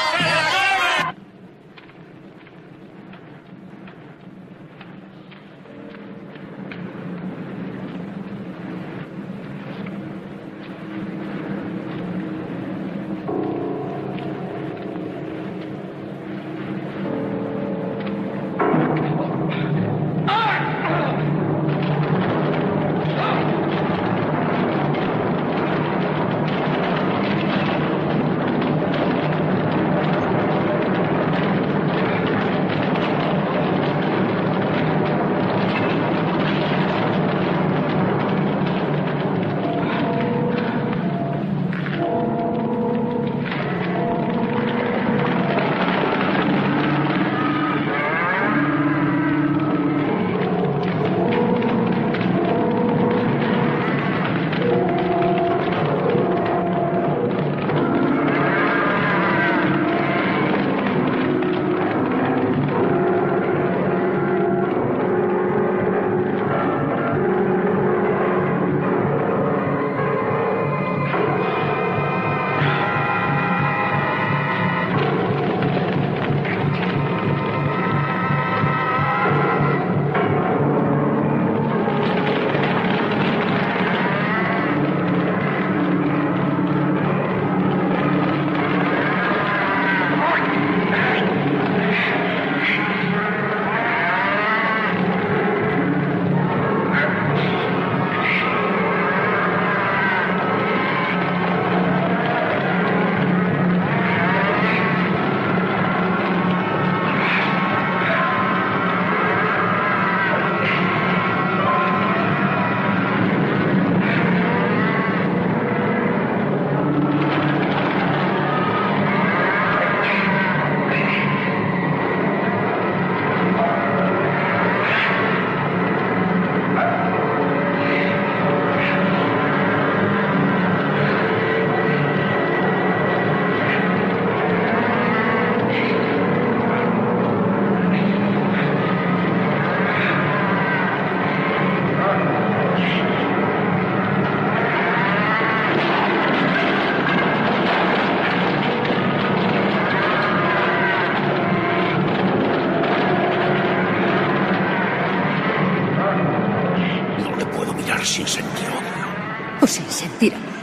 B: Sin sentir odio.
Q: O sin sentir amor.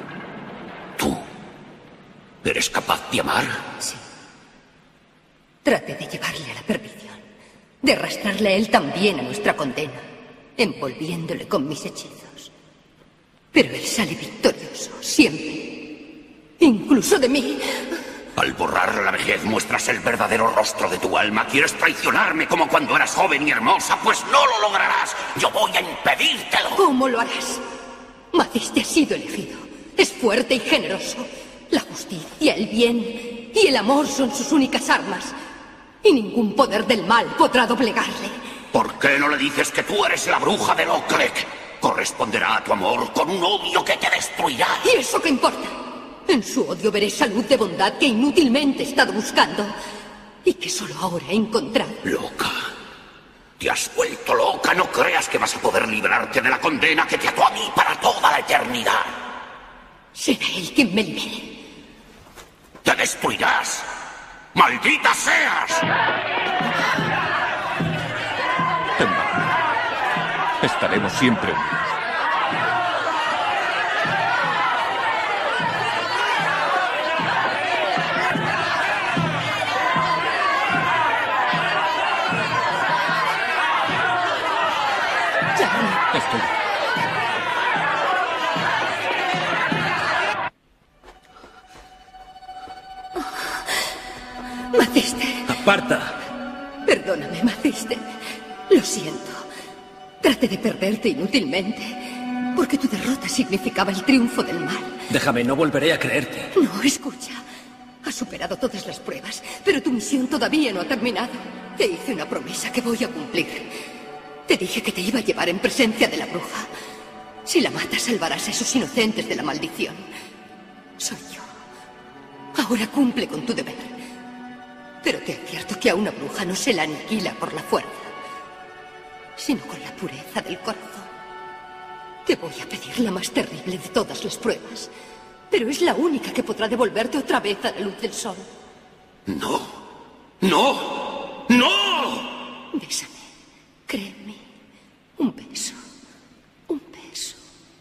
B: ¿Tú eres capaz de amar?
Q: Sí. Traté de llevarle a la perdición. De arrastrarle a él también a nuestra condena. Envolviéndole con mis hechizos. Pero él sale victorioso, siempre. Incluso de mí.
B: Al borrar la vejez muestras el verdadero rostro de tu alma. ¿Quieres traicionarme como cuando eras joven y hermosa? Pues no lo lograrás. Yo voy a impedírtelo.
Q: ¿Cómo lo harás? Maciste ha sido elegido. Es fuerte y generoso. La justicia, el bien y el amor son sus únicas armas. Y ningún poder del mal podrá doblegarle.
B: ¿Por qué no le dices que tú eres la bruja de Lochlek? Corresponderá a tu amor con un odio que te destruirá.
Q: ¿Y eso qué importa? En su odio veré esa luz de bondad que inútilmente he estado buscando y que solo ahora he encontrado.
B: Loca. Te has vuelto loca. No creas que vas a poder librarte de la condena que te ató a mí para toda la eternidad.
Q: Será él quien me libere.
B: Te destruirás. ¡Maldita seas!
H: Ten valor. Estaremos siempre unidos. Estoy.
Q: Maciste.
P: ¡Aparta!
Q: Perdóname, Maciste. Lo siento. Traté de perderte inútilmente, porque tu derrota significaba el triunfo del mal.
P: Déjame, no volveré a creerte.
Q: No, escucha. Has superado todas las pruebas, pero tu misión todavía no ha terminado. Te hice una promesa que voy a cumplir. Te dije que te iba a llevar en presencia de la bruja. Si la matas, salvarás a esos inocentes de la maldición. Soy yo. Ahora cumple con tu deber. Pero te advierto que a una bruja no se la aniquila por la fuerza, sino con la pureza del corazón. Te voy a pedir la más terrible de todas las pruebas, pero es la única que podrá devolverte otra vez a la luz del sol.
J: No. ¡No! ¡No!
Q: Bésame. Cree en mí. Un beso. Un beso.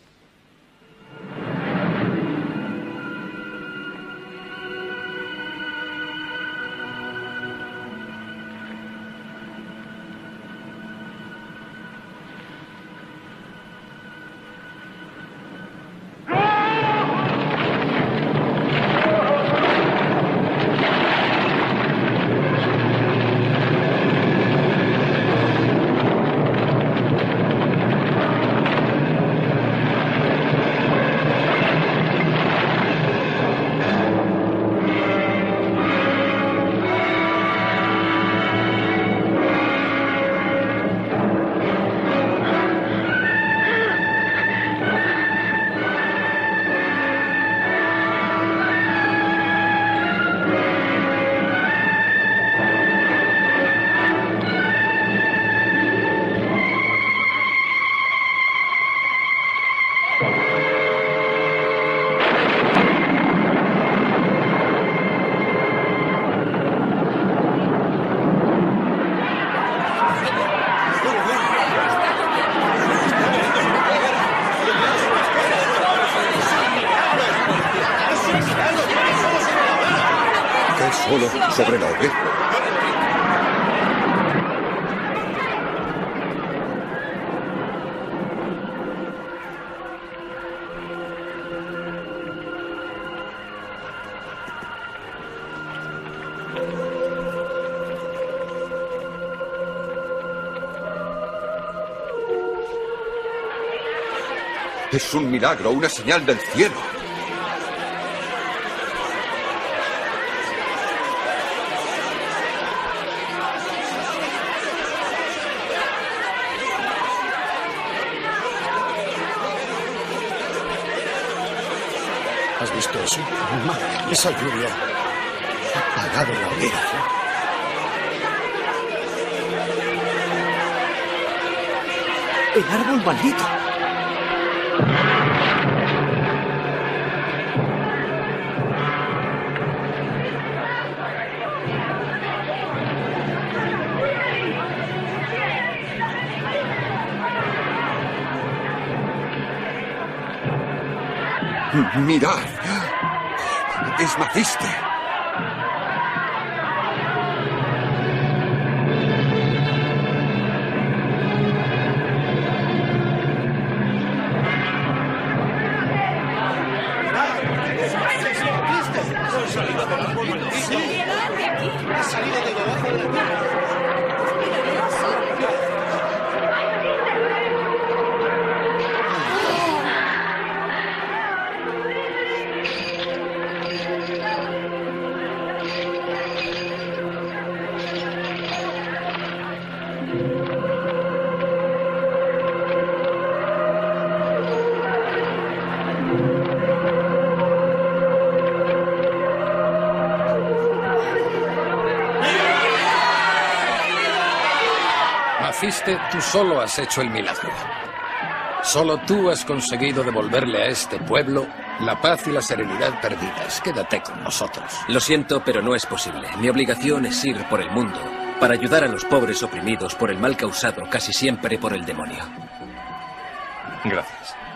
K: Solo sobre la hoguera. Es un milagro, una señal del cielo.
A: ¿Has visto eso? Madre, esa lluvia ha apagado la hoguera.
O: ¡El árbol maldito!
K: ¡Mirad! ¡Es Maciste!
D: Maciste, tú solo has hecho el milagro. Solo tú has conseguido devolverle a este pueblo la paz y la serenidad perdidas. Quédate con nosotros.
P: Lo siento, pero no es posible. Mi obligación es ir por el mundo para ayudar a los pobres oprimidos por el mal causado casi siempre por el demonio.
H: Gracias.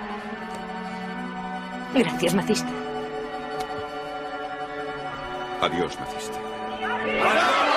G: Gracias, Maciste.
E: Adiós, Maciste.